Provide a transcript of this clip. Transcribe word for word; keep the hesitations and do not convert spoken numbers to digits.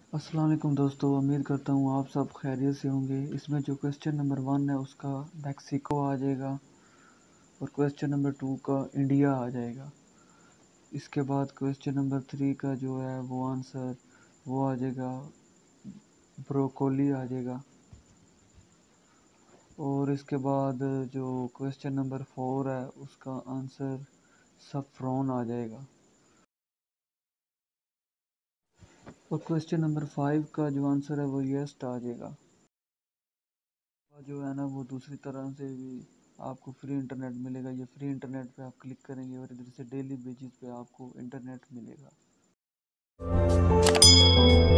अस्सलाम वालेकुम दोस्तों, उम्मीद करता हूँ आप सब खैरियत से होंगे। इसमें जो क्वेश्चन नंबर वन है उसका मैक्सिको आ जाएगा और क्वेश्चन नंबर टू का इंडिया आ जाएगा। इसके बाद क्वेश्चन नंबर थ्री का जो है वो आंसर वो आ जाएगा ब्रोकोली आ जाएगा। और इसके बाद जो क्वेश्चन नंबर फोर है उसका आंसर सफ्रॉन आ जाएगा। और क्वेश्चन नंबर फाइव का जो आंसर है वो येस्ट आ जाएगा। जो है ना वो दूसरी तरह से भी आपको फ्री इंटरनेट मिलेगा। ये फ्री इंटरनेट पे आप क्लिक करेंगे और इधर से डेली बेसिस पे आपको इंटरनेट मिलेगा।